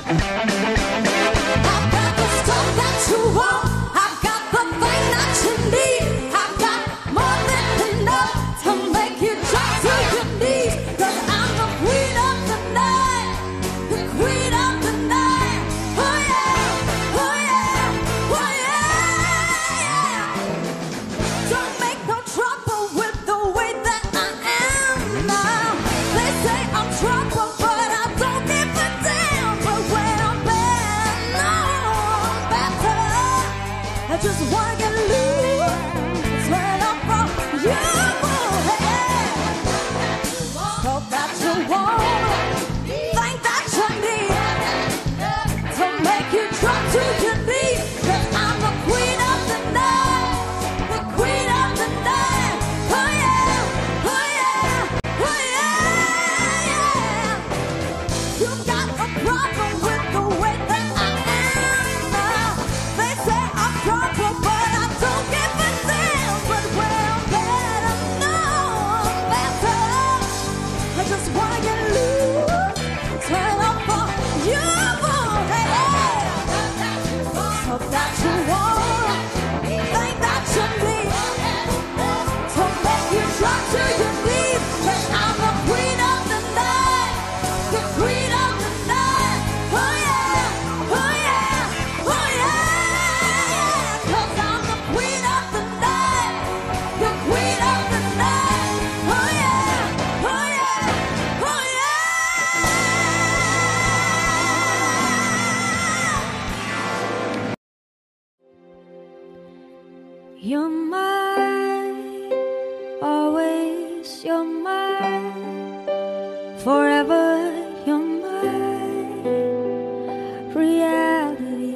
I've got the stuff that you want. I've got the thing that you need. I've got more than enough to make you drop to your knees. 'Cause I'm the queen of the night, the queen of the night. Oh yeah, oh yeah, oh yeah. Don't make no trouble with the way that I am now. They say I'm trouble, but I don't give a damn. But when I'm bad, no, I'm better. I just wanna get loose. It's when I'm from you. Hey. Hope that you want, think that you need to make you drop to your knees. 'Cause I'm the queen of the night, the queen of the night. Oh yeah, oh yeah, oh yeah, yeah. You got a problem with the way that I am now. They say I'm trouble, but I don't give a damn. But when I'm better, no, I'm better. I just wanna get loose, turn up for you. Hey, hope that you want, think that you need to make you drop to your knees. 'Cause I'm the queen of the night, the queen of the night. Oh yeah, oh yeah, oh yeah. 'Cause I'm the queen of the night, the queen of the night. Oh yeah, oh yeah, oh yeah. You're mine, always you're mine, forever you're mine, reality.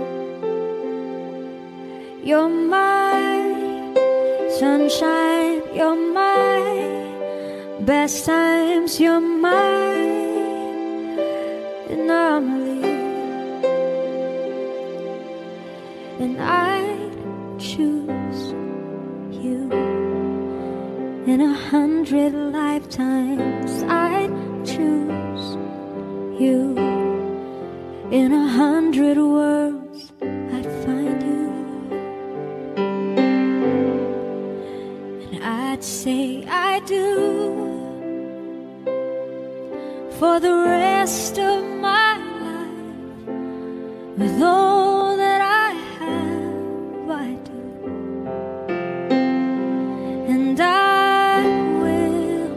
You're mine, sunshine, you're mine, best times you're mine, anomaly. And I'd choose you in 100 lifetimes. I'd choose you in 100 worlds. I'd find you, and I'd say I do for the rest of my life. With all that I have, I do. And I will,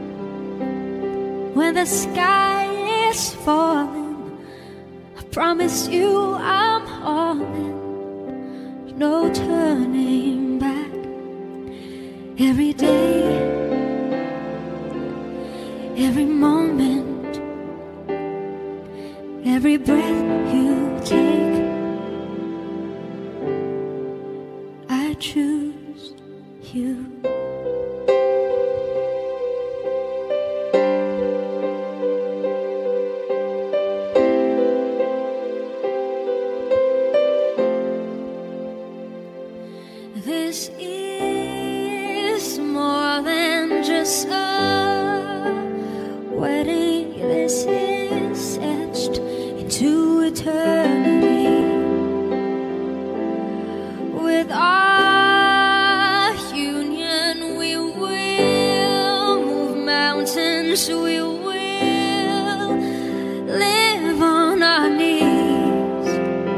when the sky is falling, I promise you I'm all in. No turning back. Every day, every moment, every breath you take, I choose you. This is more than just a wedding. This is etched into eternity. With our union, we will move mountains. We will live on our knees.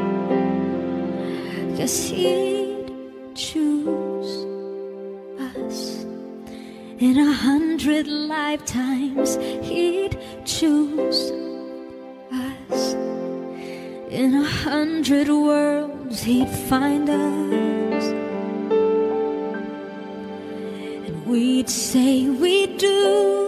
'Cause he'd choose us in 100 lifetimes. He'd choose us in 100 worlds. He'd find us, and we'd say we do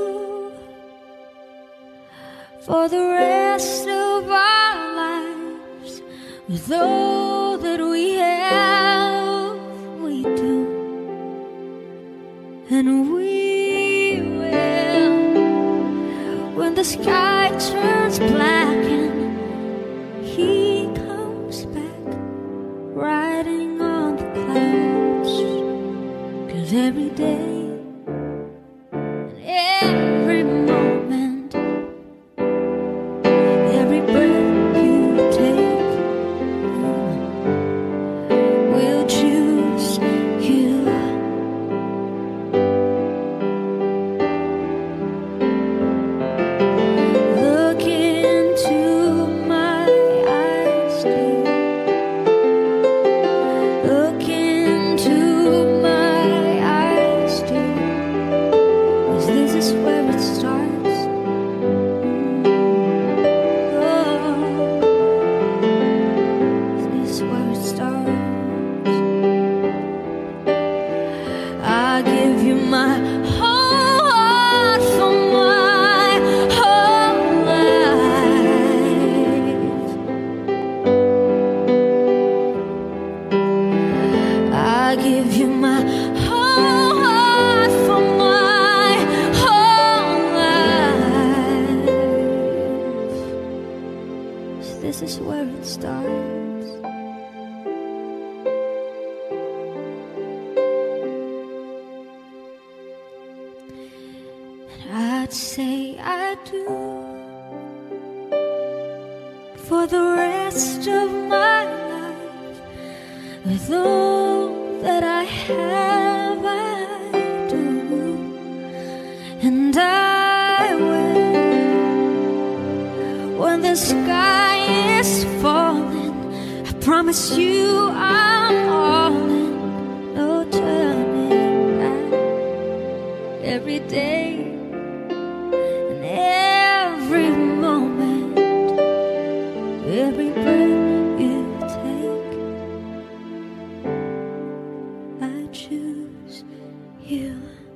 for the rest of our lives. With all that we have, we do, and we will. When the sky turns black and he comes back riding on the clouds. 'Cause every day and every moment, every breath this is where it starts. And I'd say I do for the rest of my life. With all that I have, I do. And I will, when the sky is falling, I promise you I'm all in, no turning back. Every day and every moment, every breath you take, I choose you.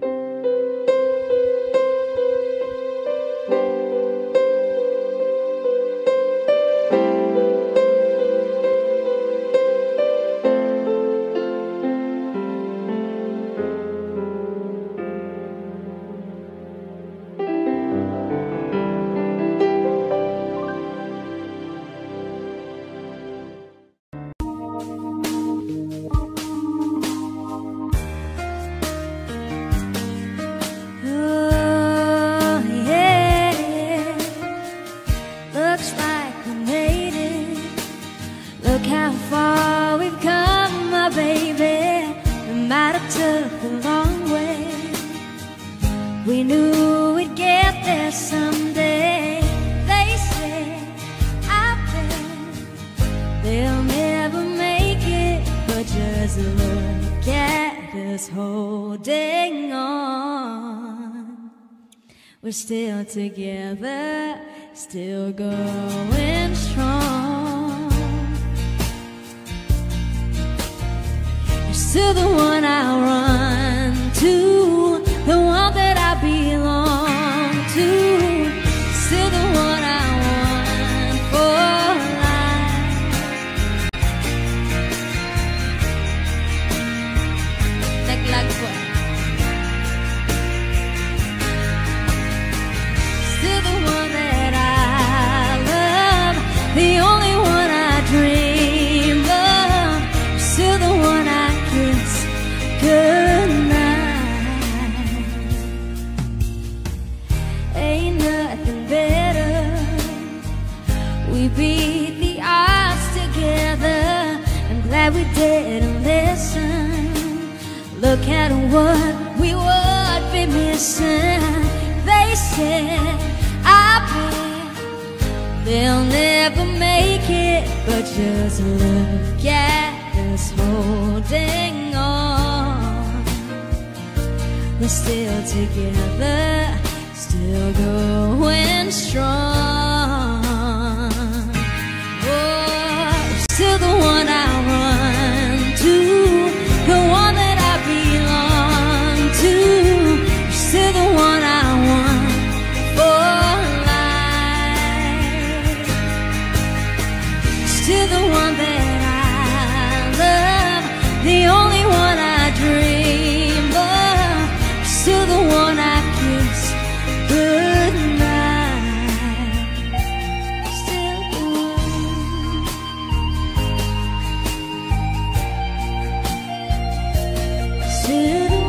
We're still together, still going strong. You're still the one I run to, the one that I belong to. Still the one I want for life. Like what? The only one I dream of, still the one I kiss goodnight. Ain't nothing better. We beat the odds together. I'm glad we didn't listen. Look at what we would be missing. They said, I bet they'll never make it, but just look at us holding on. We're still together, still going strong. Oh, you're still the one I run to, the one that I belong to. You're still the one I want for. Still the one that I love, the only one I dream of. Still the one I kiss goodnight. Still the one. Still the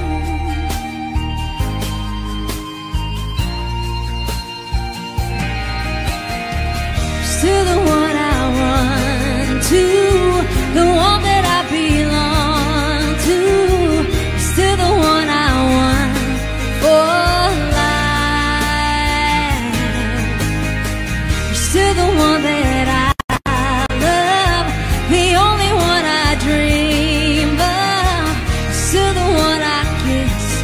one. Still the one. To the one that I belong to, still the one I want for life. Still the one that I love, the only one I dream of. Still the one I kiss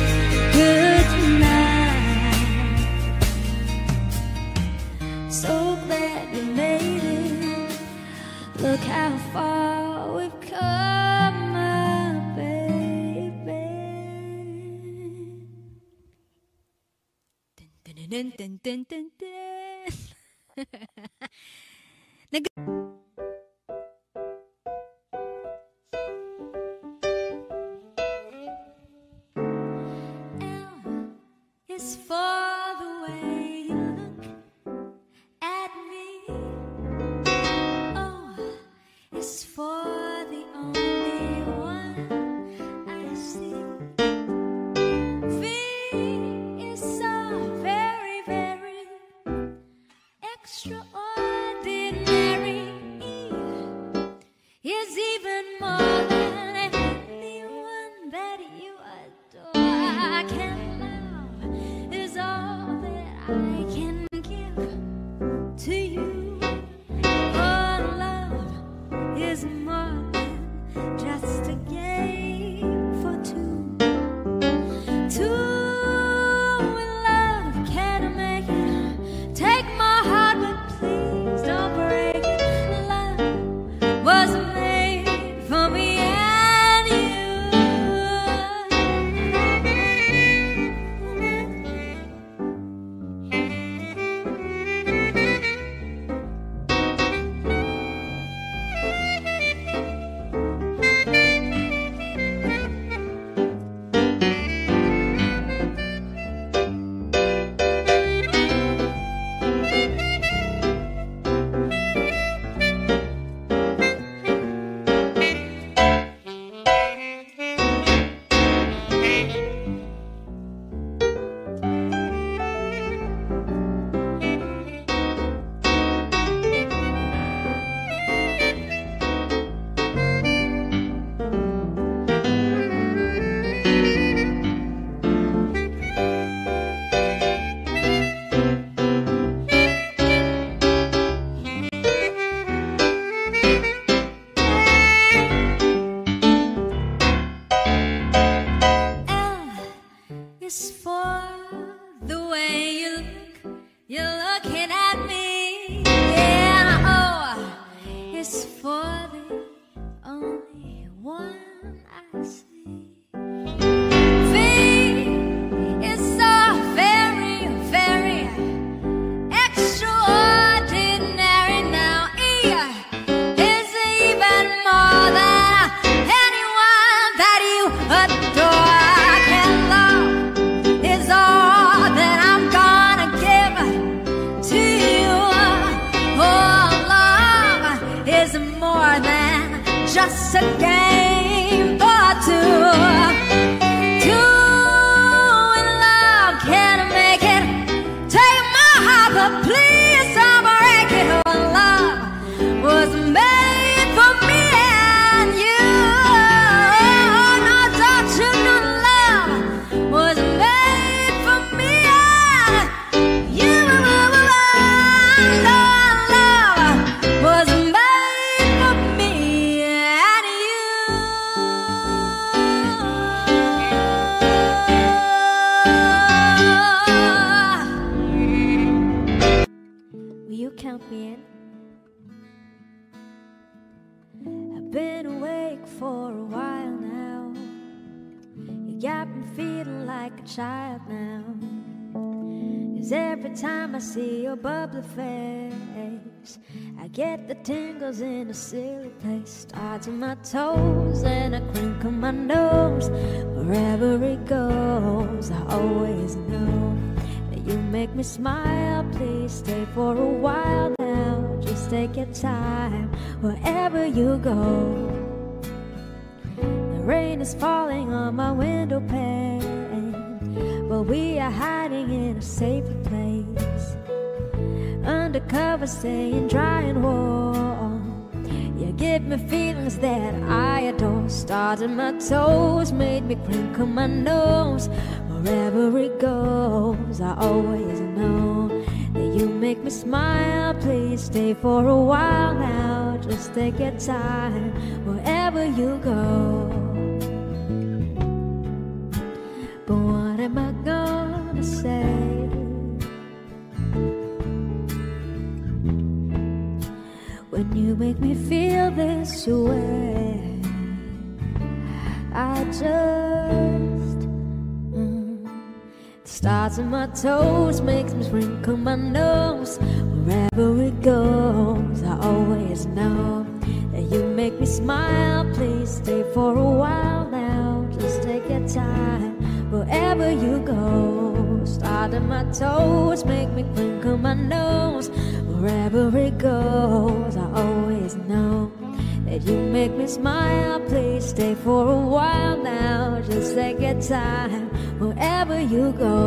goodnight. So glad we made it. Look how far we've come, my baby. Dun, dun, dun, dun, dun, dun. L is for the way you look at me. I can give to you. Oh, love is more than just a game for two. Two in love can make it. Take my heart, but please don't break it. Love was made for me and you. Is for the way you're looking at me. Yeah, oh, it's for the only one I see. V is so very, very extraordinary now. E is even more than anyone that you adore. Just a game for two. Two in love can't make it. Take my heart, but please don't break it. Oh, love was made for me and you. Oh, no, don't you know love was made for me and you. Love was made for me. Count me in. I've been awake for a while now. You got me feeling like a child now. 'Cause every time I see your bubbly face, I get the tingles in a silly place. Starts on my toes and I crinkle my nose. Wherever it goes, I always know you make me smile. Please stay for a while now. Just take your time wherever you go. The rain is falling on my window pane, but we are hiding in a safe place. Undercover, staying dry and warm. You give me feelings that I adore. Stars in my toes made me crinkle my nose. Wherever it goes, I always know that you make me smile. Please stay for a while now. Just take your time wherever you go. But what am I gonna say when you make me feel this way? I just starts on my toes, makes me wrinkle my nose. Wherever it goes, I always know that you make me smile. Please stay for a while now. Just take your time wherever you go. Start on my toes, make me wrinkle my nose. Wherever it goes, I always know that you make me smile. Please stay for a while now. Just take your time wherever you go.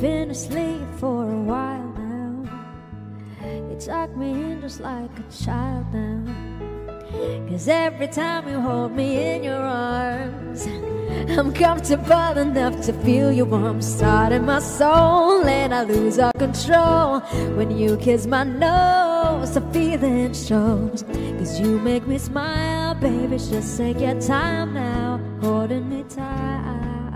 been asleep for a while now. You tuck me in just like a child now. 'Cause every time you hold me in your arms, I'm comfortable enough to feel your warmth start in my soul, and I lose all control when you kiss my nose. The feeling shows, 'cause you make me smile, baby. Just take your time now, holding me tight.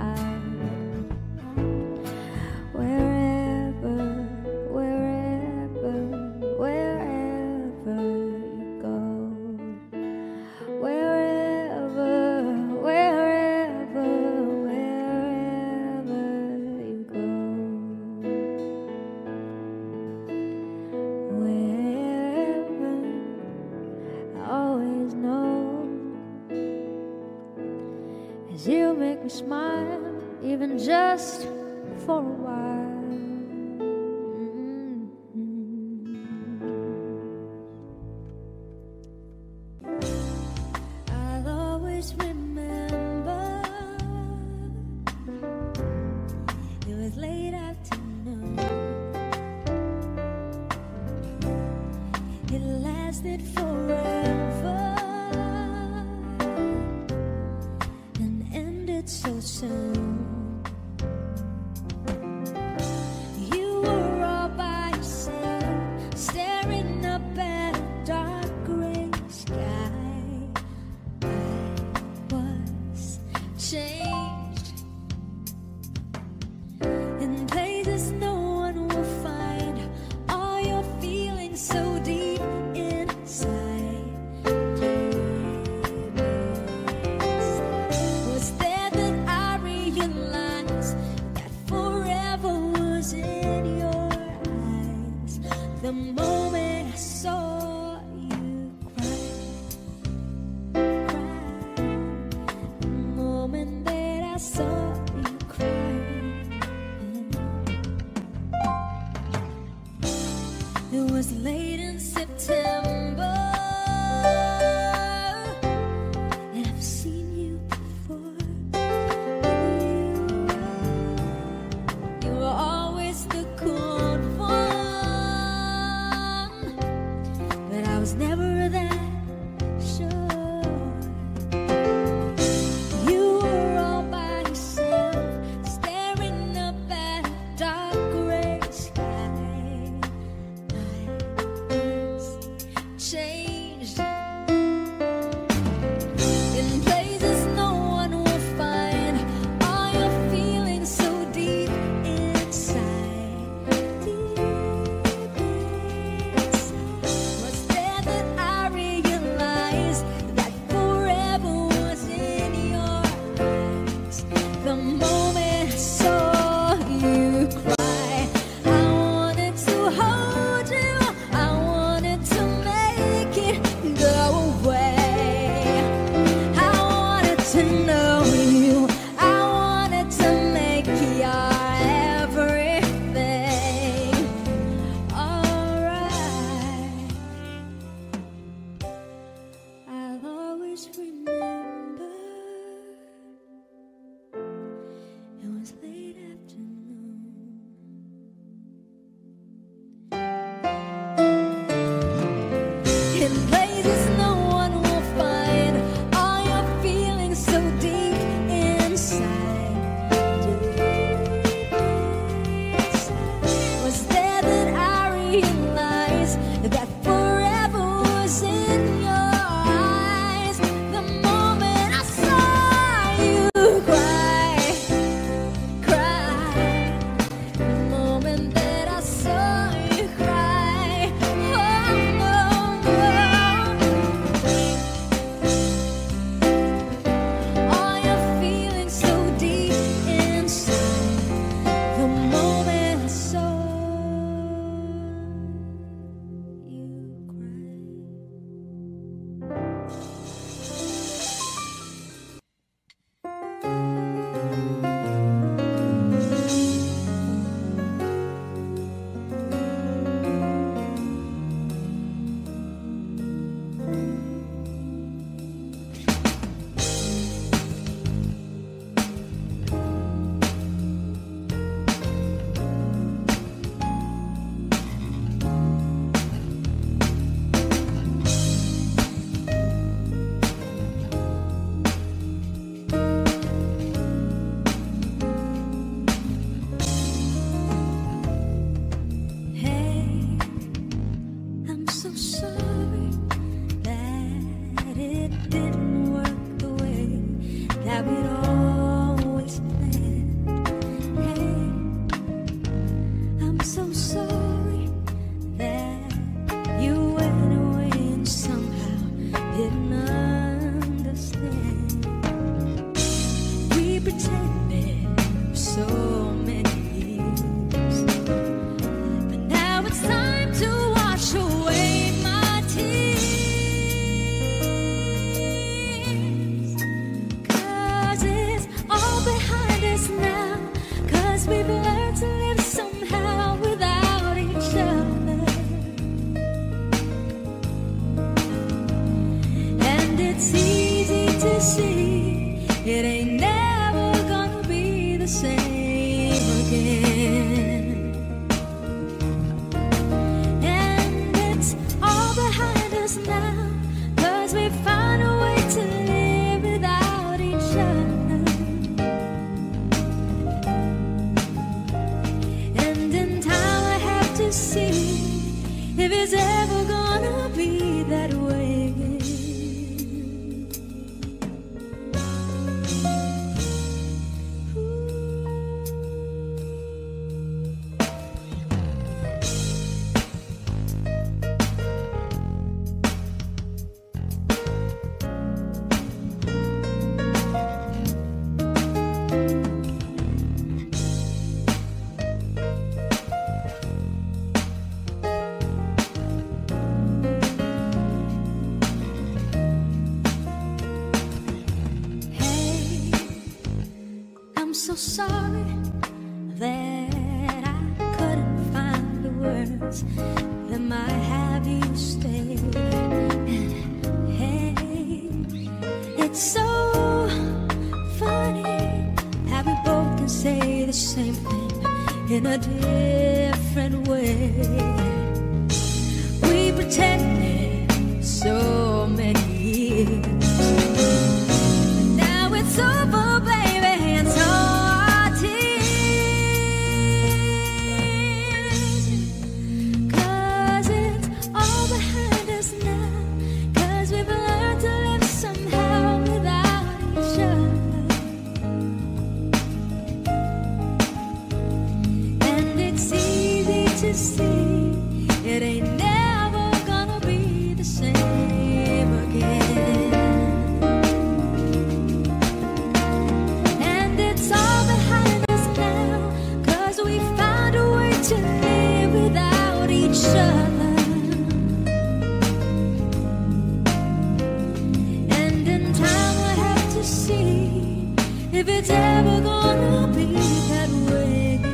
Wherever, wherever, wherever you go. Wherever, wherever, wherever you go. Wherever, I always know, 'cause you make me smile, even just for a while. I'll always remember it was late afternoon. It lasted forever and ended so soon. You were all by yourself, staring up at a dark gray sky. I was changed in places no one will find. All your feelings so deep inside. Was there that I realized that forever was in your eyes? The moment I saw you cry, the moment that I saw you cry. It was late in September, and I've seen you before. You were always the cool one, but I was never that sure. You were all by yourself, staring up at a dark gray sky. I was we've learned to live somehow without each other. And it's easy to see it ain't never gonna be the same again. And it's all behind us now, 'cause we found a way to live without each other. And in time I have to see if it's ever gonna be that way again. I'm so sorry that I couldn't find the words that might have you stay. And hey, it's so funny how we both can say the same thing in a different way. We pretended so many years, now it's over, baby, and so are tears. 'Cause it's all behind us now, 'cause we've learned to live somehow without each other. And it's easy to see it ain't never gonna be the same again. And it's all behind us now, 'cause we found a way to live without each other. And in time I have to see if it's ever gonna be that way again.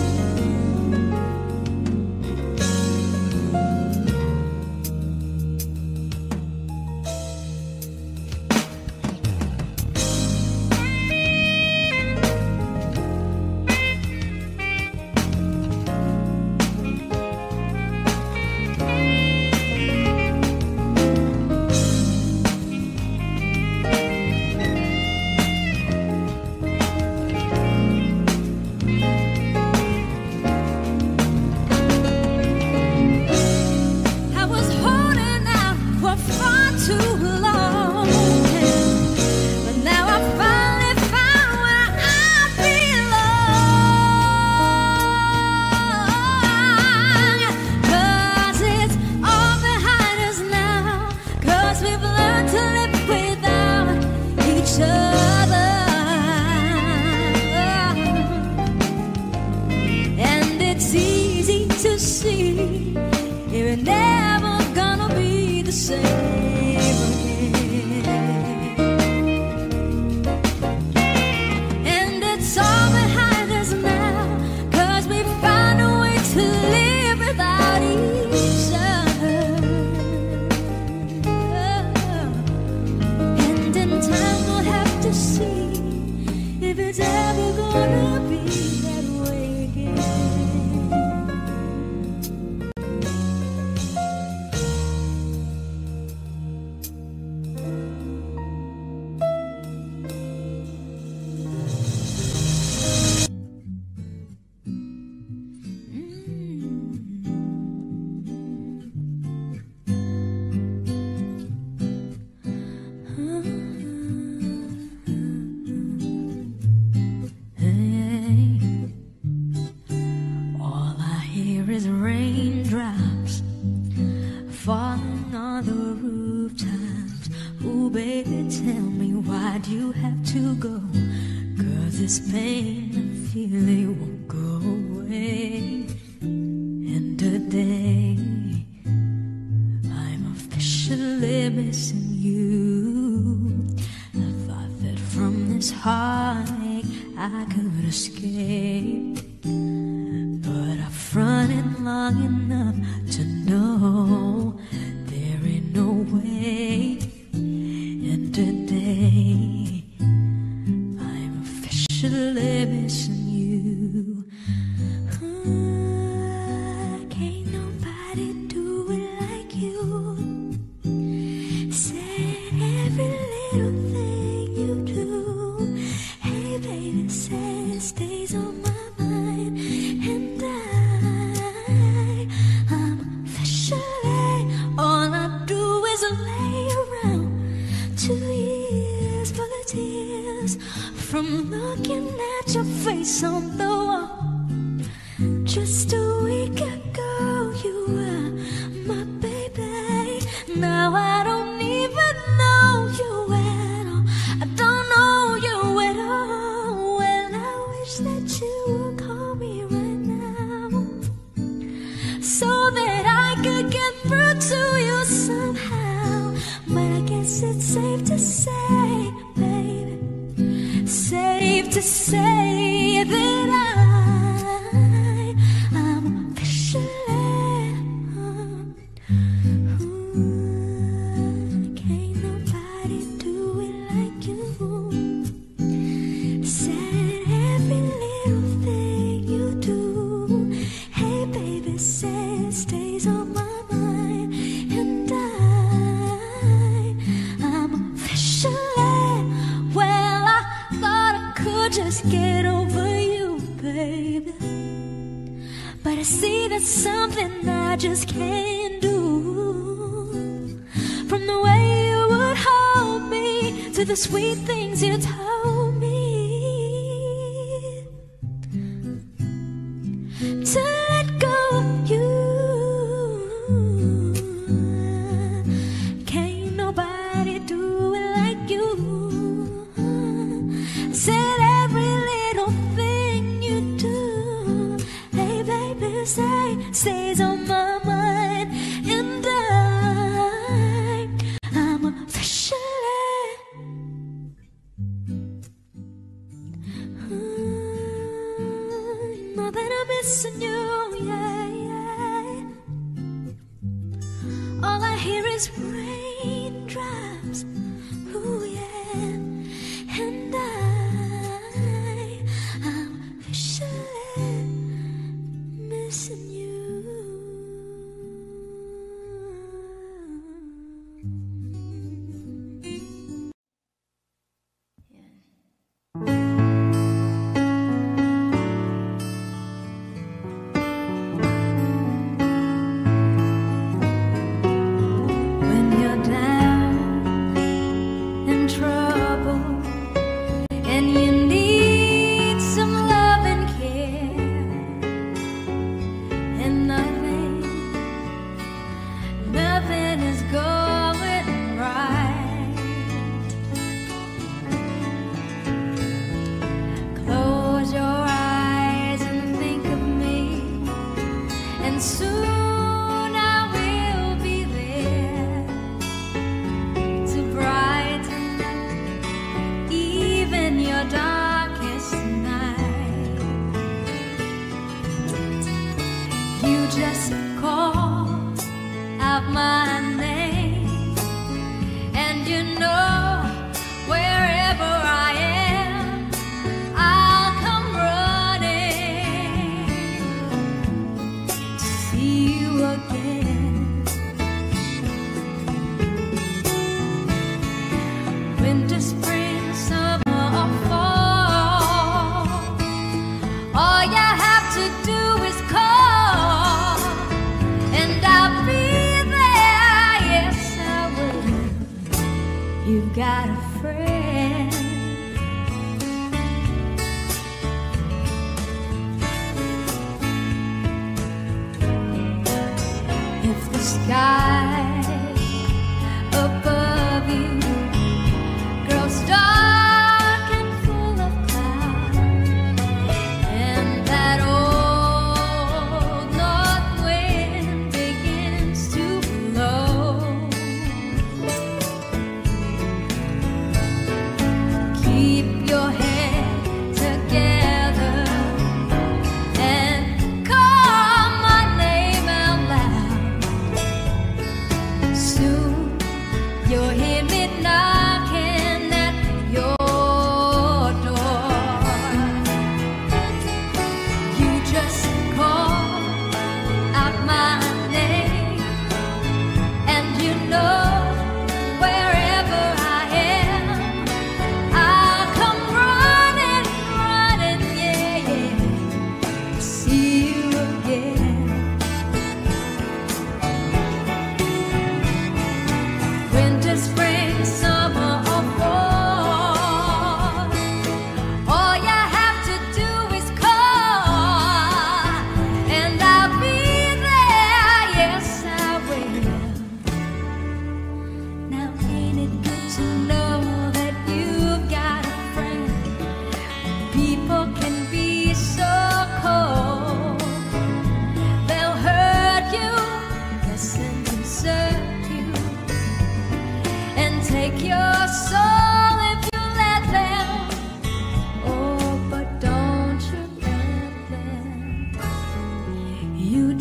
I was holding out for far too long, but now I finally found where I belong. 'Cause it's all behind us now, 'cause we've learned to live without each other. And it's easy to see you're never gonna be the same again. And it's all behind us now, 'cause we found a way to live without each other. And in time we'll have to see if it's ever gonna be that way again. All I hear is raindrops falling on the rooftops. Ooh, baby, tell me, why'd you have to go? 'Cause this pain and feeling won't go away. And today I'm officially missing you. I thought that from this heartache I could escape. long enough to know there ain't no way. And today I'm officially missing you. Can't nobody do it like you. Said every little thing you do. Hey baby, say it stays on my mind. And I'm officially, all I do is lay around. 2 years full of tears from looking at your face on the wall. Just a week ago you were my baby. Now I don't even know you at all. I don't know you at all. Well, I wish that you would call me right now, so that I could get through to you somehow. But I guess it's safe to say, baby, safe to say that I'm officially can't nobody do it like you. Said every little thing you do. Hey baby, say it stays on my mind. And I'm officially, well, I thought I could just get over you, baby. But I see that's something I just can't do. From the way you would hold me to the sweet things you told me, to let go of you. Can't nobody do it like you. Said every little thing you do. Hey baby, stays on my mind. And I'm officially know that I'm missing you, yeah, yeah. All I hear is raindrops, ooh yeah. And I'm officially missing you. When you're down in trouble and you need some love and care, and nothing is going right. Close your eyes and think of me, and soon I will be there to brighten even your darkest night. You just call out my name, and you know wherever I am, I'll come running to see you again. Winter, spring, summer, or fall, all you have to do is call, and I'll be there. Yes, I will. You've got a friend. If the sky above you grows dark and full of clouds, and that old north wind begins to blow, keep your head together and call my name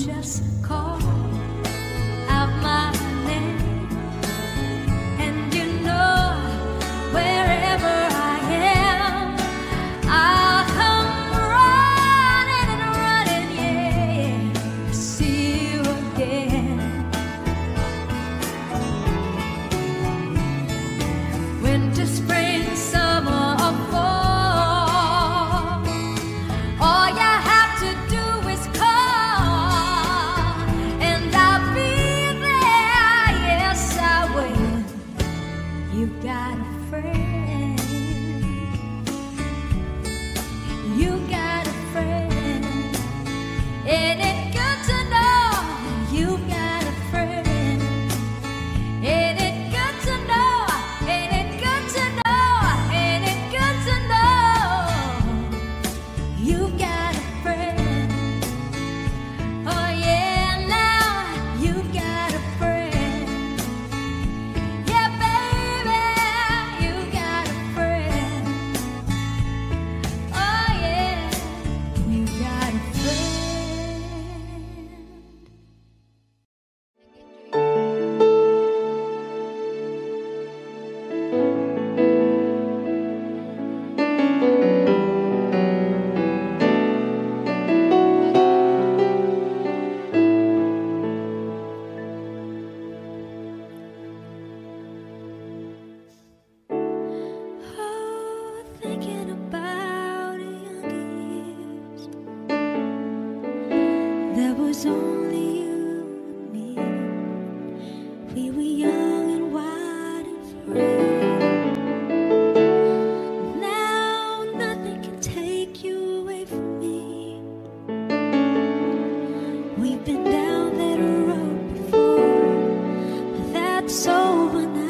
just call out my name, and you know wherever I am, I'll come running and running, yeah, to see you again. Winter, spring, summer, or fall, all you have to do is call, and I'll be there. Yes, I will. You've got a friend. You got a friend. Ain't it good to know you've got a friend? Ain't it good to know? Ain't it good to know? Ain't it good to know you've got a friend? Oh yeah, now you've got a friend. Yeah, baby, you got a friend. Oh yeah, you got a friend. Oh, thinking about younger years, there was only you and me. We were young and wild and free. Now nothing can take you away from me. We've been down that road before, but that's over now.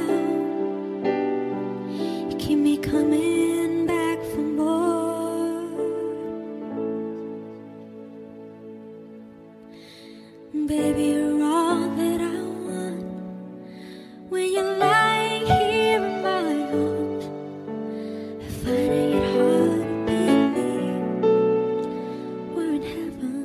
You keep me coming back for more. Baby, you're all that I want. When you're lying here in my arms, I'm finding it hard to believe we're in heaven.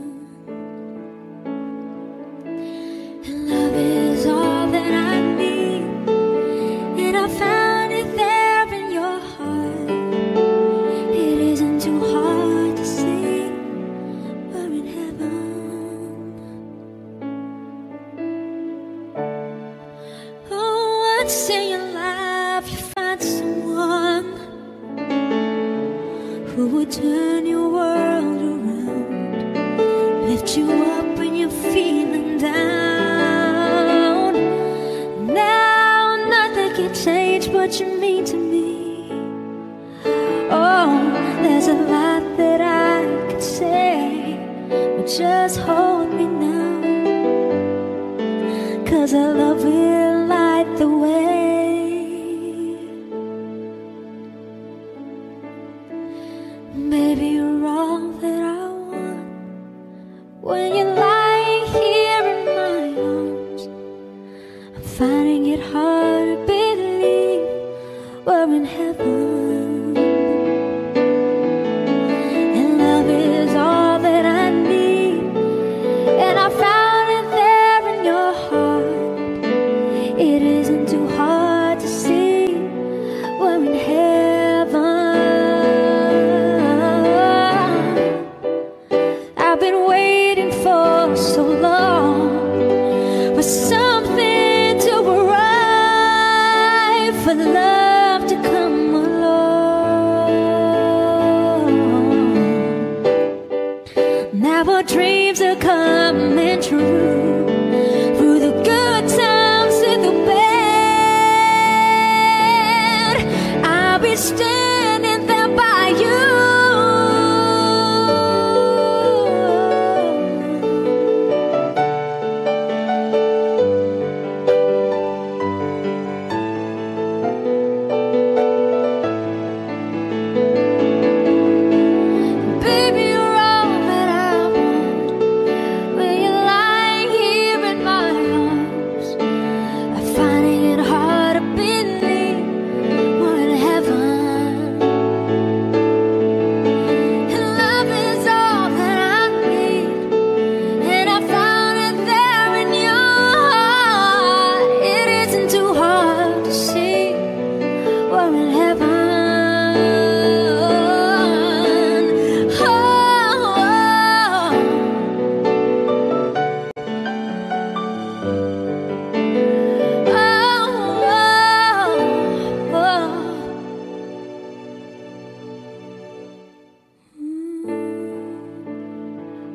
And love is all that I need, and I found it there in your heart. It isn't too hard to see we're in heaven. Oh, once in your life you find someone who will turn your world around, lift you up when you're feeling down. Now nothing can change what you mean to me. Oh, there's a lot that I could say, but just hold me now, 'cause I love will light the way. Baby, you're all that I want. When you're lying here in my arms, I'm finding it hard to believe we're in heaven. And love is all that I need, and I found it there in your heart. It isn't too hard to see we're in heaven. I've been waiting for so long for something to arrive, for love to come along. Now our dreams are coming true, through the good times and the bad. I'll be standing there by you. Baby, you're all that I want. When you're lying here in my arms, I'm finding it hard to believe we're in heaven.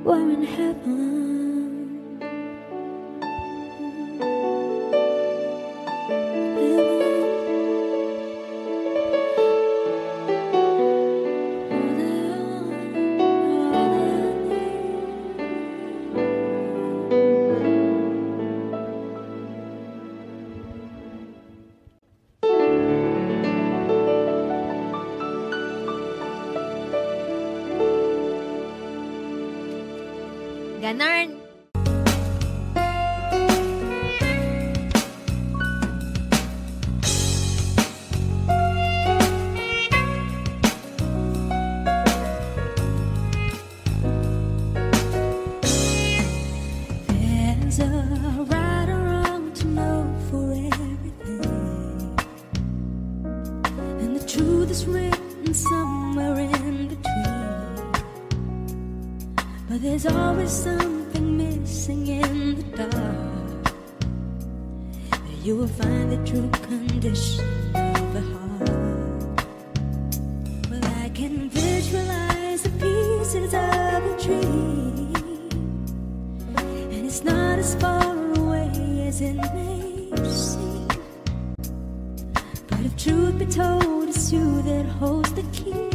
we're in heaven. Ganon. There's a right or wrong to know for everything, and the truth is written somewhere in between. But there's always something missing in the dark. You will find the true condition of the heart. Well, I can visualize the pieces of a tree, and it's not as far away as it may seem. But if truth be told, it's you that holds the key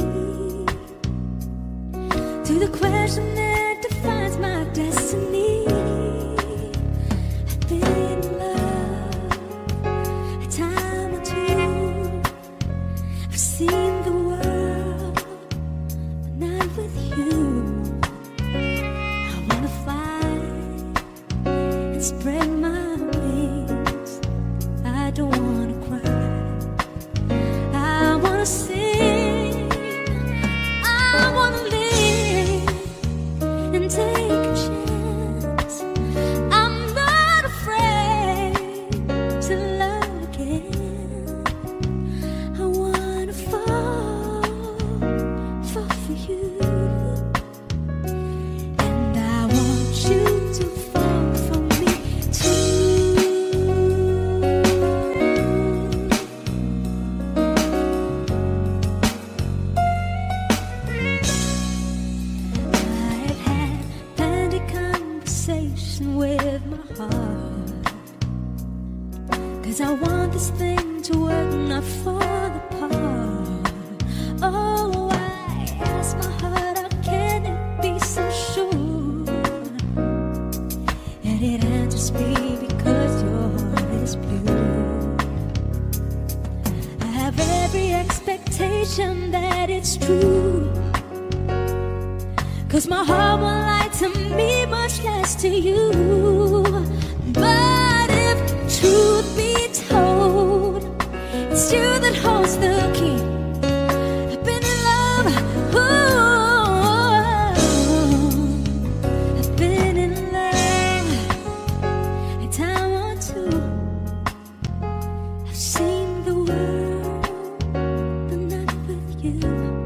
to the question that defines my destiny. I've been in love a time or two. I've seen the world, but not with you. I wanna fly and spread my wings. I don't wanna cry, I wanna sing, I wanna live and take a chance. I'm not afraid to love again. I wanna fall for you, and I want you to fall for me too. I've had plenty conversation with my heart, 'cause I want this thing to work, not fall apart. Oh, I ask my heart, how can it be so sure? And it answers me because your heart is pure. I have every expectation that it's true, 'cause my heart won't lie to me, much less to you. But if truth be told, it's you that holds the key. I've been in love, ooh, I've been in love a time or two. I've seen the world, but not with you.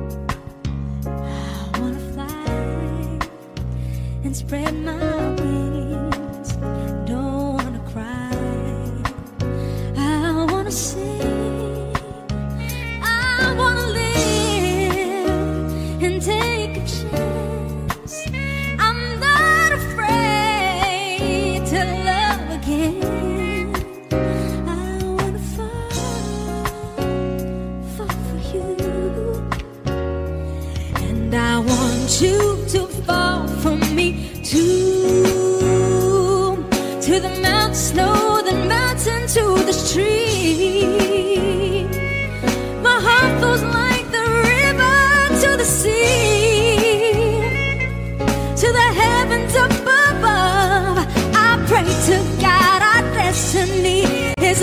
I wanna fly and spread my wings. Don't wanna cry, I wanna sing, I wanna live and take a chance. I'm not afraid to love again. I wanna fall for you, and I want you to fall for me too. To the mountain, snow, the mountain to the stream. My heart flows like the river to the sea. To the heavens up above, I pray to God our destiny is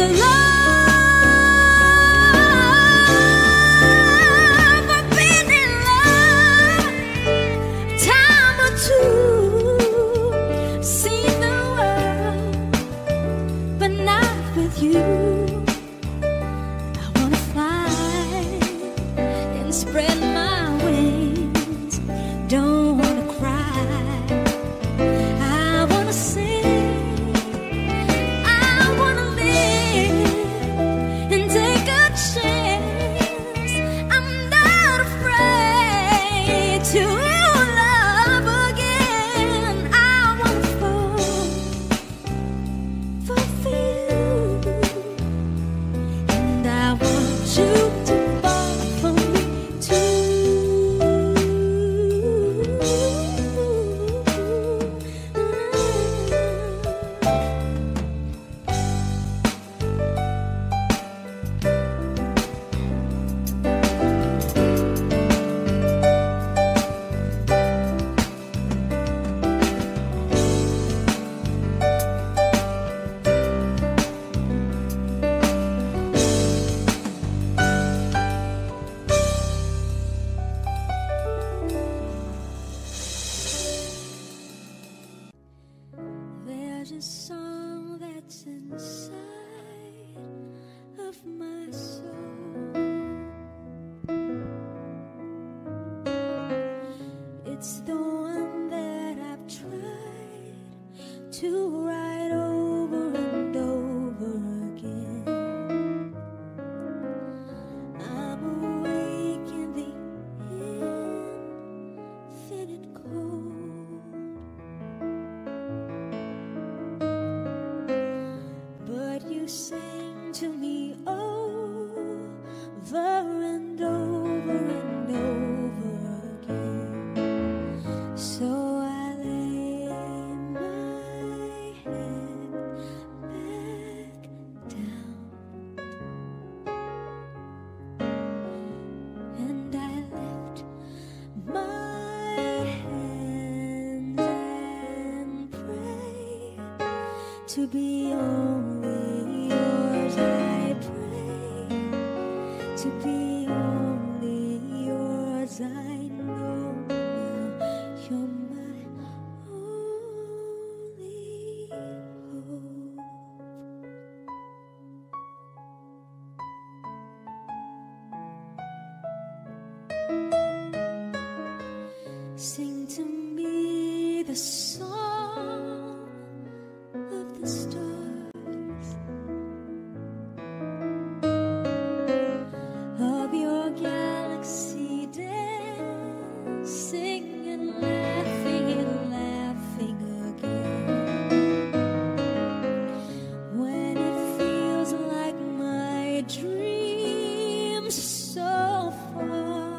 love. I've been in love a time or two. Seen the world, but not with you. There's a song that's inside of my soul. It's the one that I've tried to write over and over again. I'm awake in the infinite cold, but you sang to me over and over and over again. So I lay my head back down and I lift my hands and pray to be only yours. I pray to be only yours. I know now you're my only hope. Sing to me the song of the stars, of your galaxy dancing and laughing again. When it feels like my dreams so far,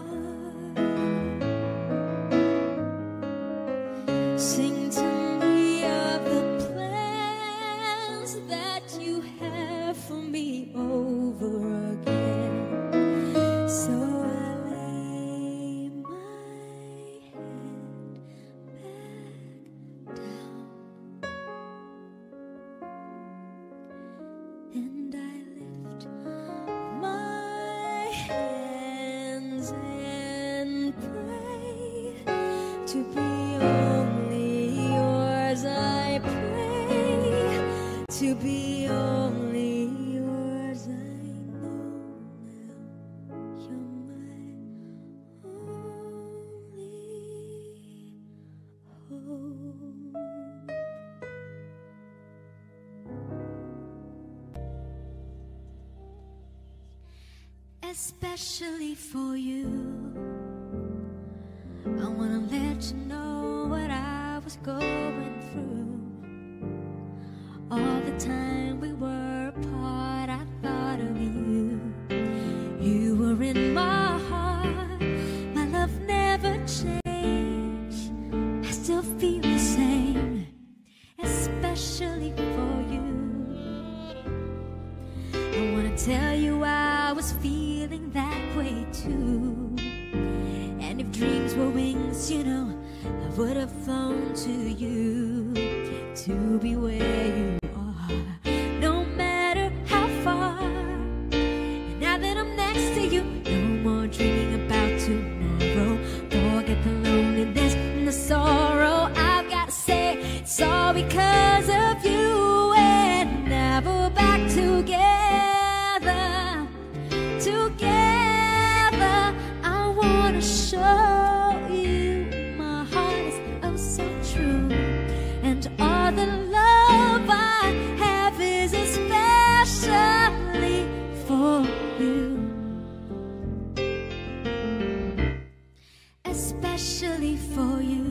sing to me of the plans that you have for me over again. So I lay my head back down and I lift my hands and pray to be only yours. I pray to be only yours. I know now you're my only hope. Especially for you, I wanna let you know what I was going through. All the time we were apart, I thought of you. You were in my heart, my love never changed. I still feel the same, especially for you. I wanna tell you I was feeling that way too. And if dreams were wings, you know, I would have flown to you to be where you are, no matter how far. And now that I'm next to you, no more dreaming about tomorrow. Forget the loneliness and the sorrow. I've got to say it's all because of you. And now we're back together. I wanna show you my heart is oh so true, and all the love I have is especially for you. Especially for you.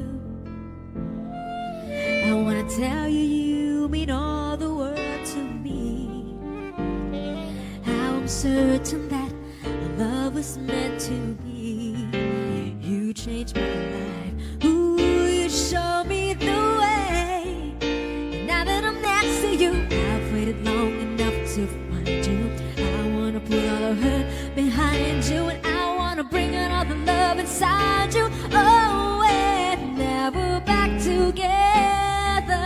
I wanna tell you, you mean all the world to me. How I'm certain that love was meant to be. You changed my life. Ooh, you show me the way. And now that I'm next to you, I've waited long enough to find you. I wanna put all the hurt behind you, and I wanna bring in all the love inside you. Oh, and now we're back together.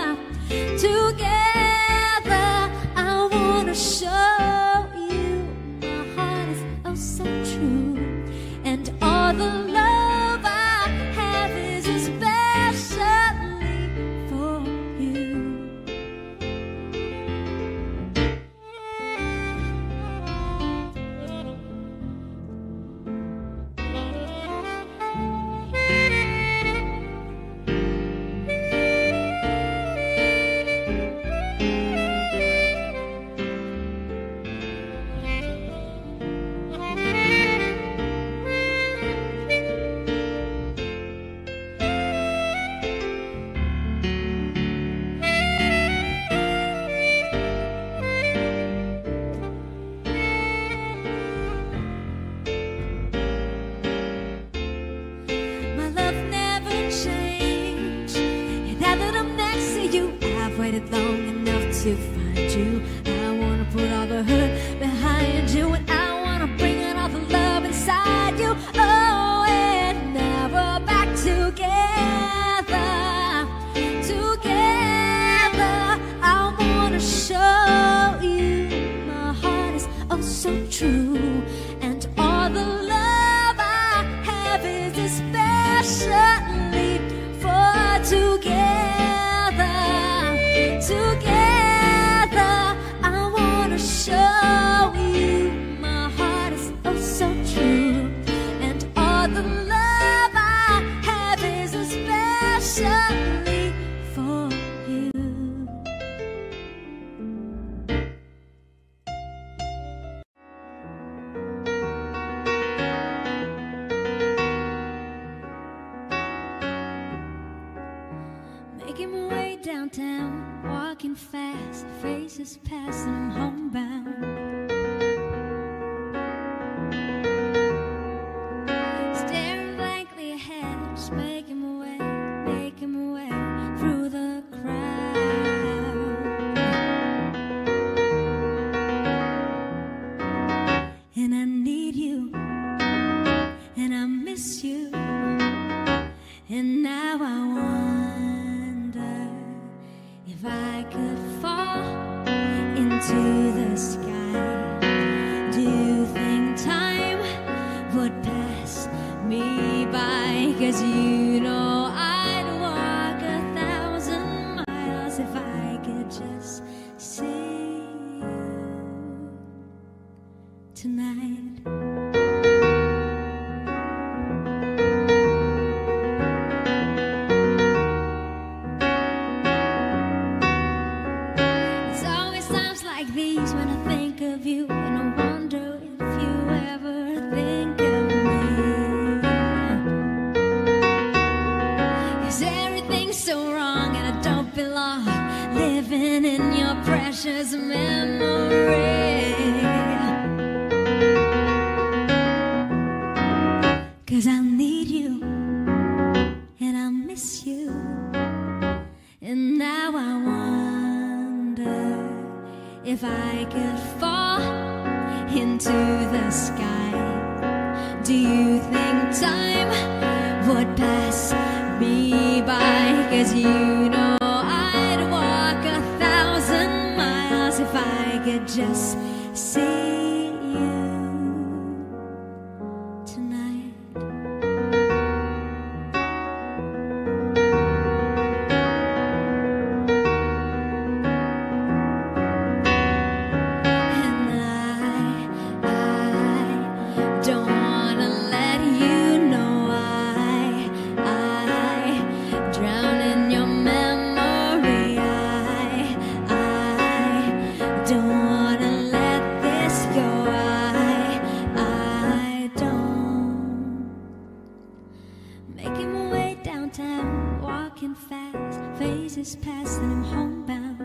Together, I wanna show you my heart is oh so true, and all the love I have waited long enough to find you. I wanna put all the hurt behind you, and I wanna bring in all the love inside you. Oh, and never back together, together. I wanna show you my heart is oh so true, and all the love I have is especially for together, together. I wanna show you my heart is oh so true, and all the love I have is especially for you. Making my way downtown, walking fast, faces pass, and I'm homebound. Staring blankly ahead, just making my way through the crowd. And I need you, and I miss you, and now I wonder if I could fall into the sky. Do you think time would pass me by? 'Cause you know I'd walk 1,000 miles if I could just see you tonight. These when I think of you, and I wonder if you ever think of me. 'Cause everything's so wrong and I don't belong, living in your precious memory. 'Cause I need you, and I miss you, and now I wonder if I could fall into the sky. Do you think time would pass me by? 'Cause you know I'd walk 1,000 miles if I could just see you tonight. Making my way downtown, walking fast, faces pass, and I'm homebound.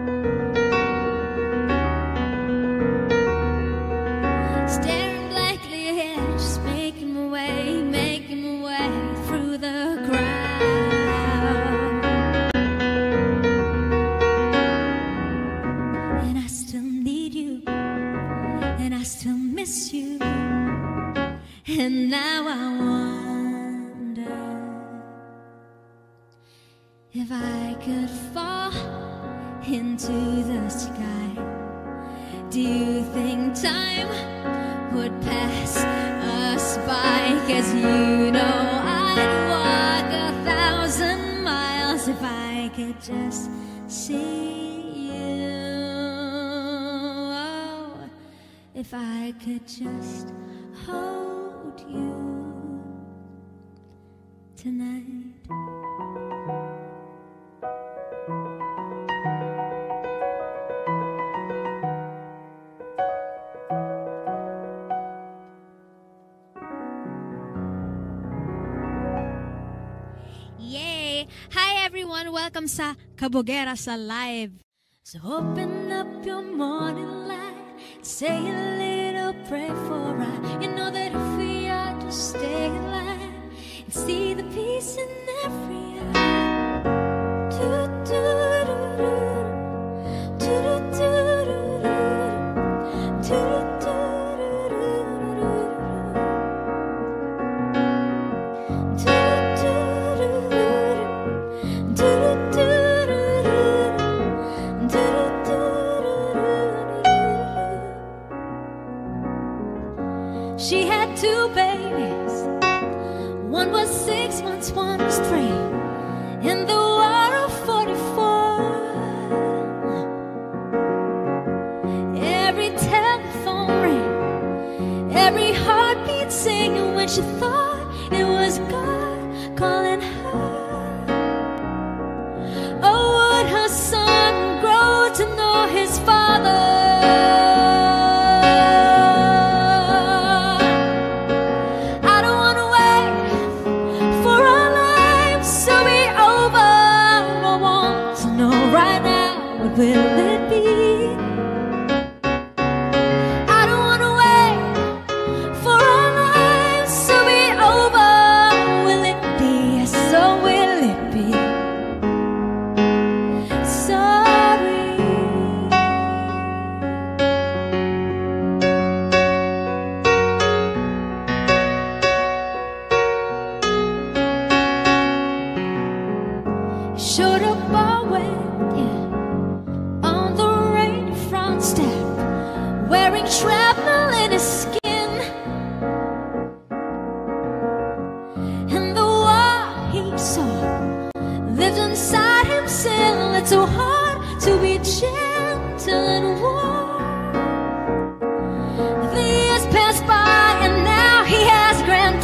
Staring blankly ahead, just making my way through the crowd. And I still need you, and I still miss you, and now I wonder if I could fall into the sky. Do you think time would pass us by? 'Cause you know I'd walk 1,000 miles if I could just see you. Oh, if I could just hold you tonight. Yay! Hi everyone! Welcome sa Kabogera sa Live. So open up your morning light, say a little prayer for us. You know that if we are to stay alive and see the peace in every eye. Do, do, do, do. Oh, would her son grow to know his father? I don't want to wait for our lives to be over. I want to know right now, what will it be? I don't want to wait for our lives to be over. Will it be? Yes, so will it be? Sorry. Showed up always, yeah, on the rainfront step, wearing shrapnel in his skin, and the war he saw lived inside him still. It's so hard to be gentle and warm. The years pass by and now he has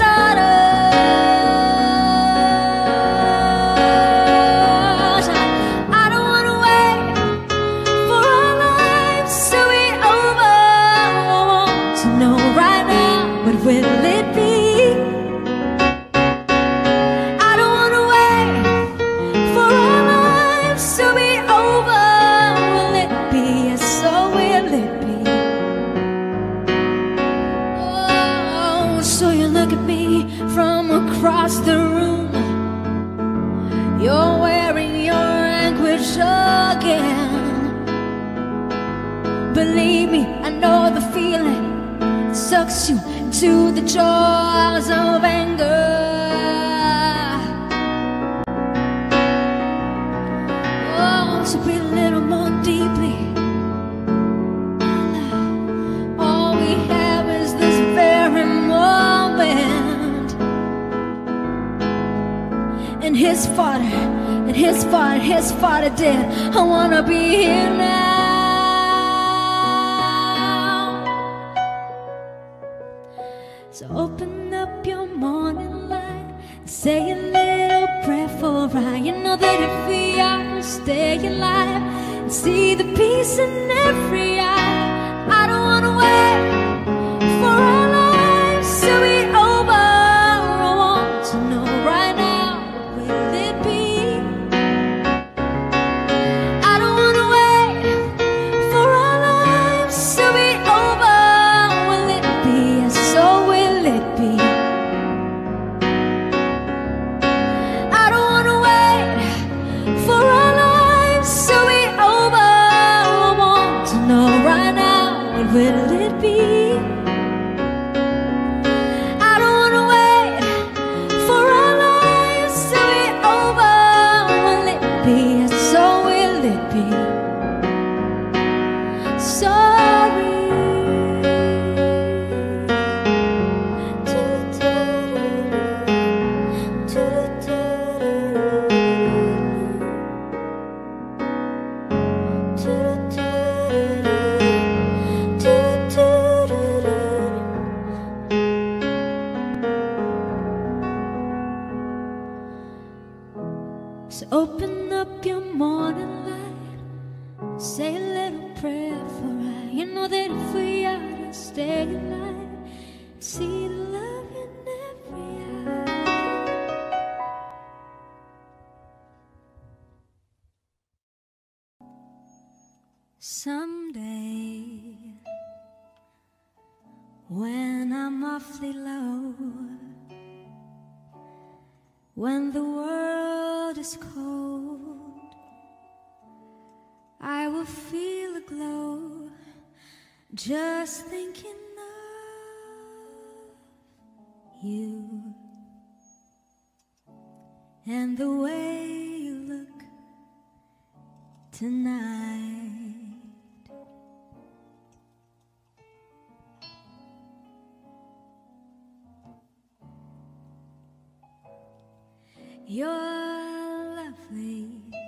granddaughters. I don't want to wait for our lives to be over. I want to know right now, what will it be? I don't want to wait for our lives to be over. Will it be? Yes, so will it be? Oh, so you look at me from across the room. You're wearing your anguish again. Believe me, I know the feeling. It sucks you into the jaws of anger. Oh, so breathe a little more deeply. All we have is this very moment. And his father, and his father, his father did. I wanna be here now. So open up your morning light and say a little prayer for I. You know that if we are to stay alive and see the peace in every eye. I don't wanna wait for our lives to be over. I want to know right now, will it be? I don't wanna wait for our lives to be over. Will it be? Yes, so will it be? I don't wanna wait for our lives to be over. I want to know right now, what will it be? I don't wanna wait for our lives to be over. Will it be? Yes, so will it be? Sorry. So open up your morning light, say a little prayer for I. You know that if we are to stay alive, see the love in every eye. Someday, when I'm awfully low, when the world is cold, I will feel a glow just thinking of you and the way you look tonight. You're lovely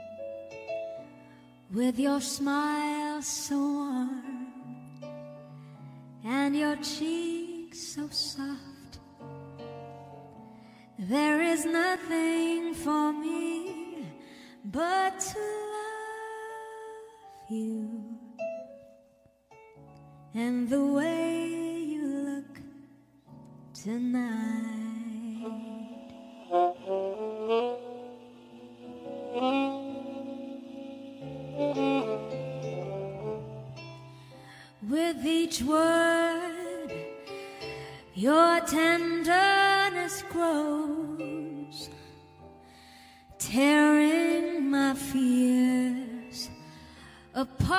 with your smile so warm and your cheeks so soft. There is nothing for me but to love you and the way you look tonight. With each word, your tenderness grows, tearing my fears apart.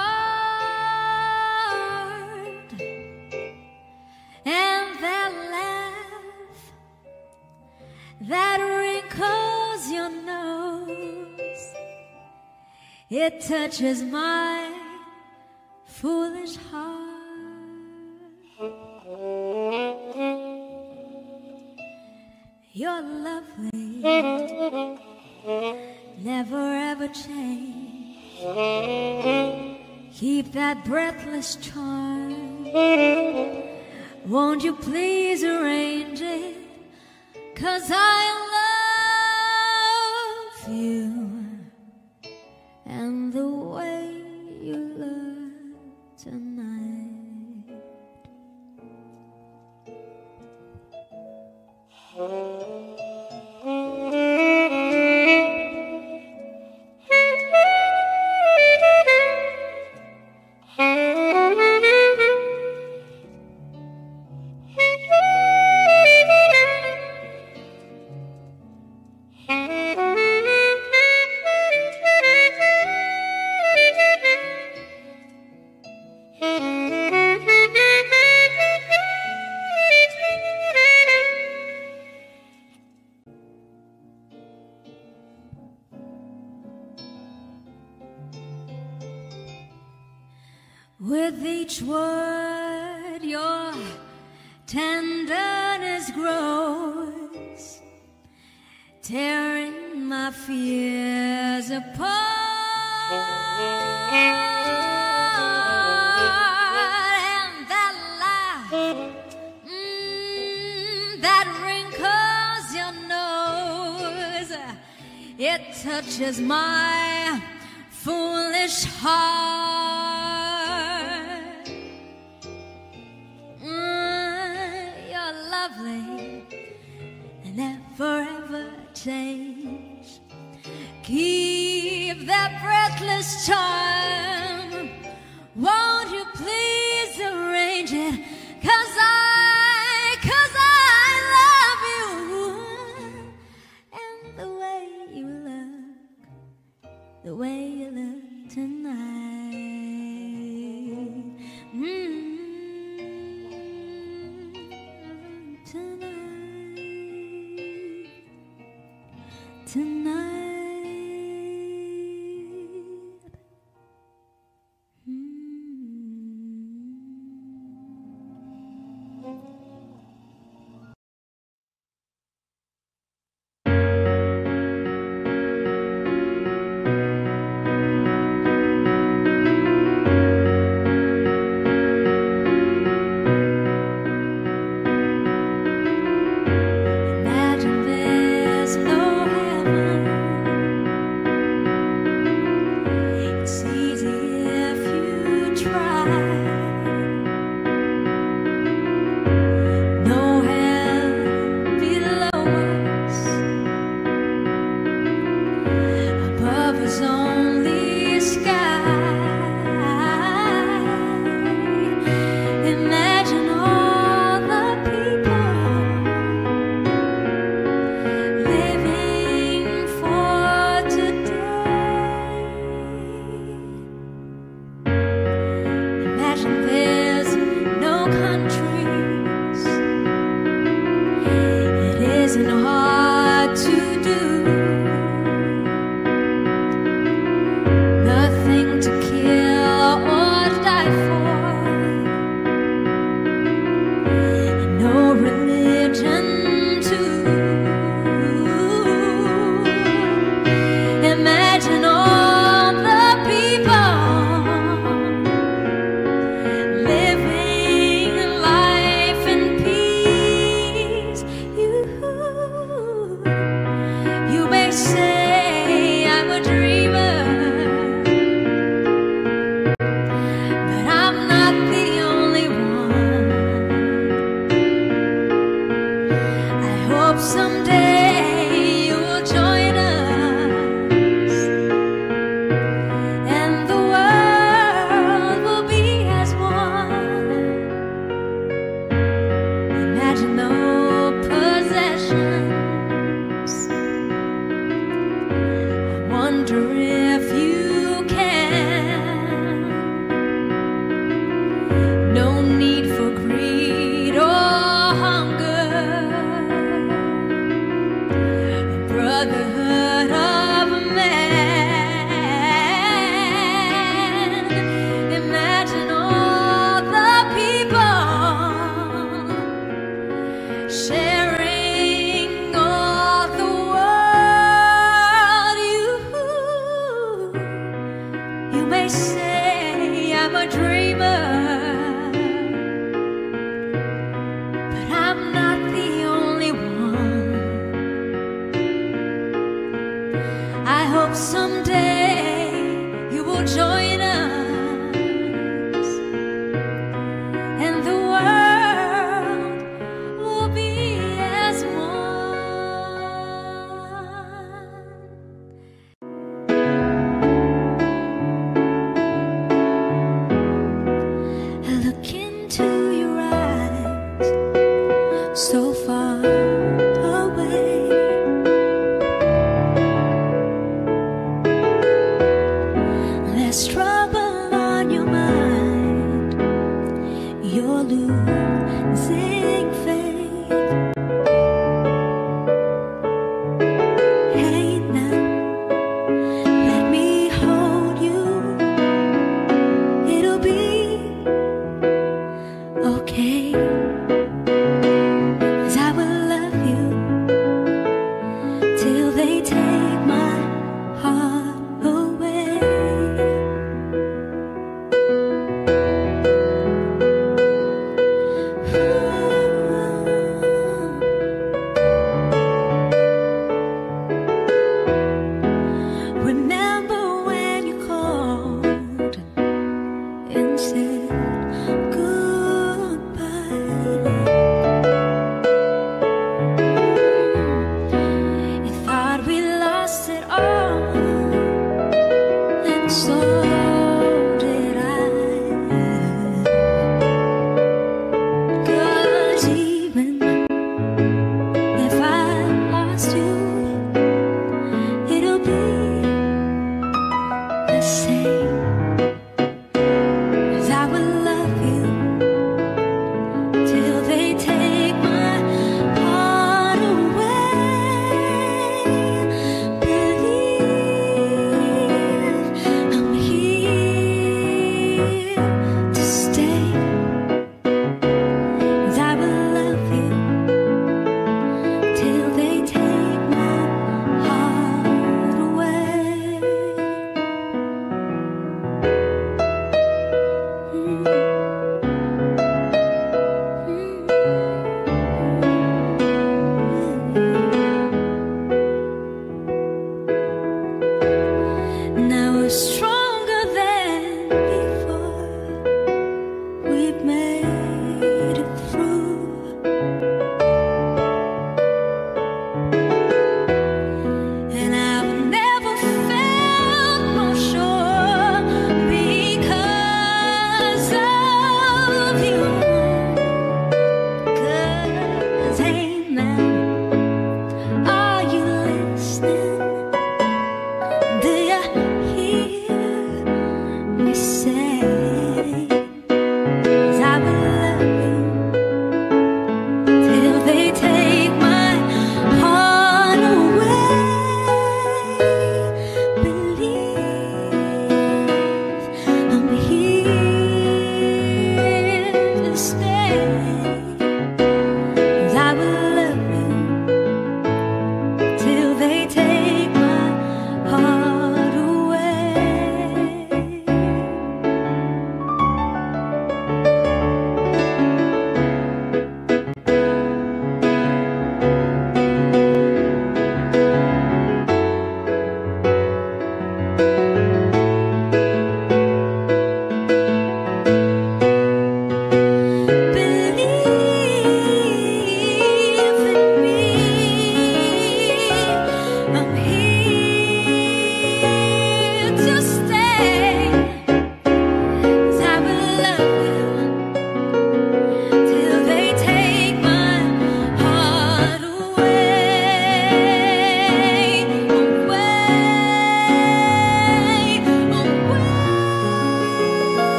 And that laugh that wrinkles your nose, it touches my foolish heart. You're lovely, never ever change. Keep that breathless charm. Won't you please arrange it? 'Cause I love you and the way you look tonight. With each word, your tenderness grows, tearing my fears apart. And that laugh that wrinkles your nose, it touches my foolish heart. And never ever change. Keep that breathless charm. Won't you please arrange it? 'Cause I love you and the way you look tonight. Tonight. Imagine there's no heaven. they say I'm a dreamer, but I'm not the only one. I hope someday you will join us, and the world will be as one. I look into your eyes, so far away. There's trouble on your mind, you're losing faith. Hey now, let me hold you, it'll be okay. 'Cause I will love you till they take my heart away. Remember when you called and said goodbye? You thought we lost it all, and so did I. 'Cause even if I lost you, it'll be the same. 'Cause I will love you till they take my heart away. Believe I'm here to stay. 'Cause I will love you till they take my heart away.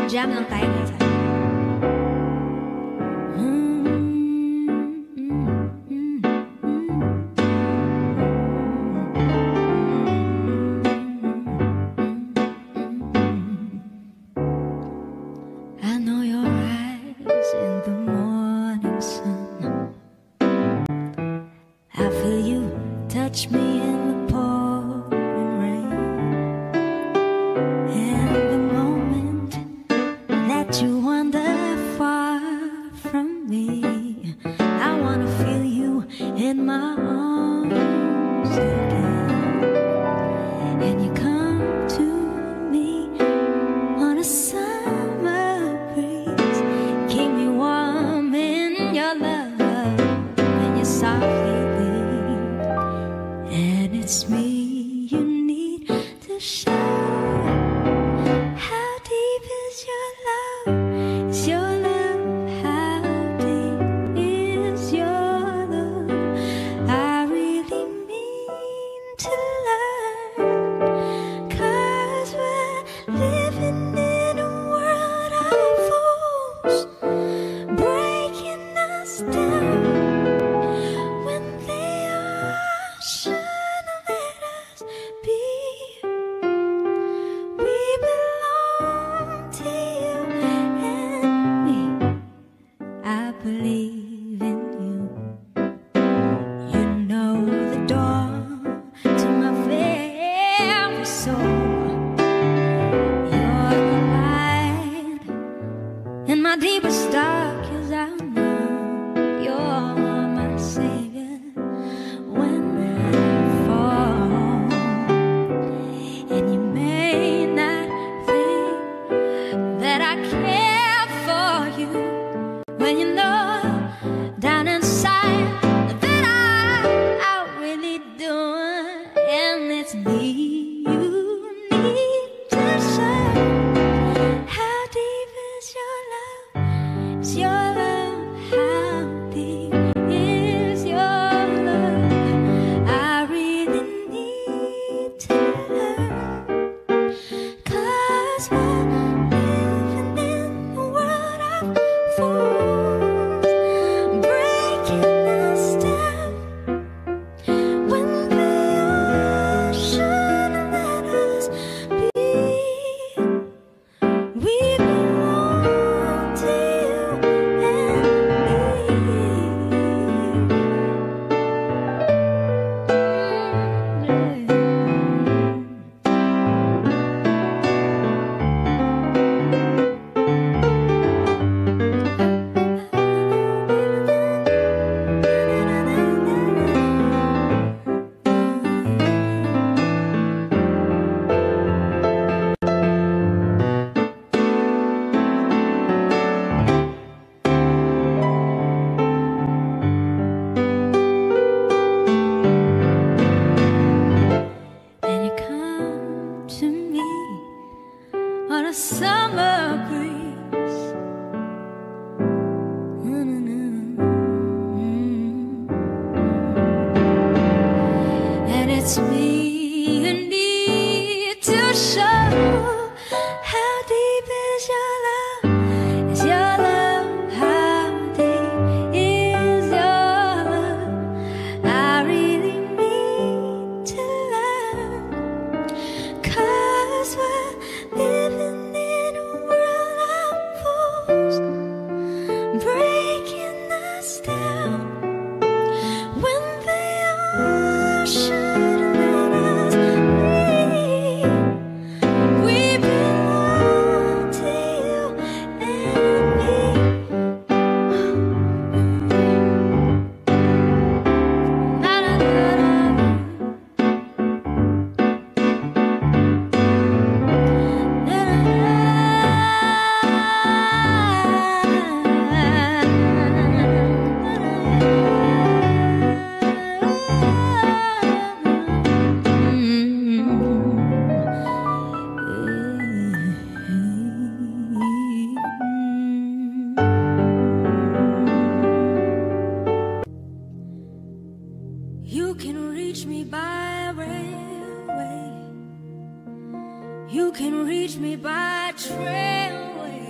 Jam lang tayo minsan. I know your eyes in the morning sun. I feel you touch me in the pouring rain. And the moment that you wander far from me, I wanna feel you in my arms again. And you come to me on a summer breeze, keep me warm in your love, and you softly leave. And it's me you need to show. How deep is your love? Is your love? How deep is your love? I really mean to learn, 'cause we're living in a world of fools, breaking us down when they all should let us be. We belong to you and me. I believe in you. You know the door to my very soul. You're the light in my deepest dark, 'cause I know you're my savior when I fall. And you may not think that I care for you, when you know down inside that I really do. And it's me you need to show. How deep is your love? Is your love? How deep is your love? I really need to learn, 'cause we're living in a world of fools, breaking us down when they all should let us be. We belong to you and and you come to me on a summer breeze. And it's me you need to show. How deep is your love? Is your love? How deep is your love? I really need to learn, 'cause we're living in a world of fools, breaking us down when they all should let us be. We belong to you and me. You can reach me by railway, you can reach me by trailway,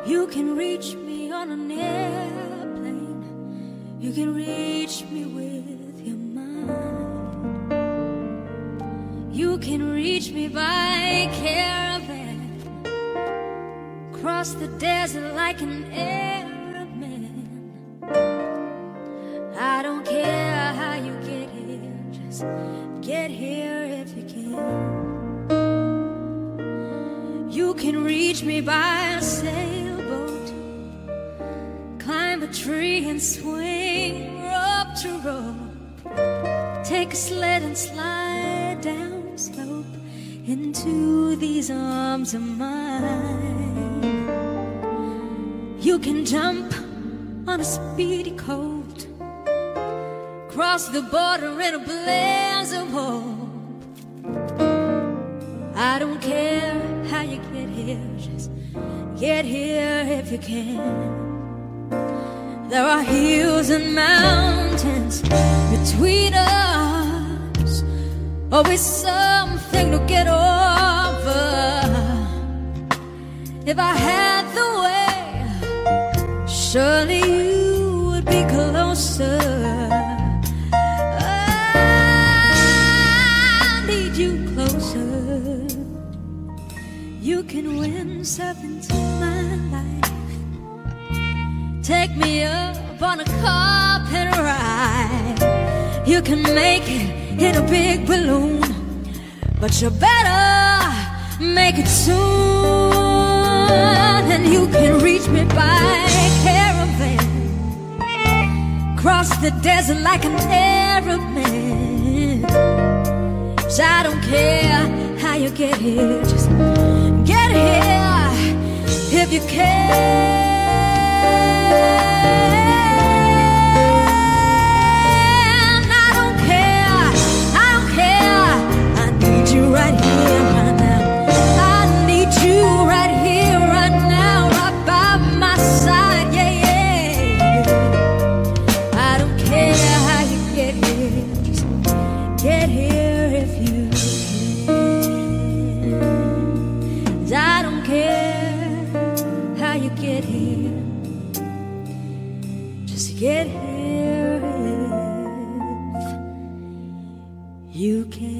You can reach me on an airplane. You can reach me with your mind. You can reach me by caravan, cross the desert like an Arab man. I don't care how you get here, just get here if you can. You can reach me by a sailboat, climb a tree and swing rope to rope, take a sled and slide down the slope into these arms of mine. You can jump on a speedy coat, cross the border in a blaze of hope. I don't care how you get here, just get here if you can. There are hills and mountains between us, always something to get over. If I had the way, surely you would be closer. I need you closer. You can windsurf into my life, take me up on a carpet ride. You can make it in a big balloon, but you better make it soon. And you can reach me by caravan, cross the desert like an Arab man. 'Cause I don't care how you get here, just get here if you can. I don't care, I don't care. I need you right here, right now. I need you right here, right now, right by my side, yeah, yeah. I don't care how you get here, just get here if you can. I don't care how you get here, just get here if you can.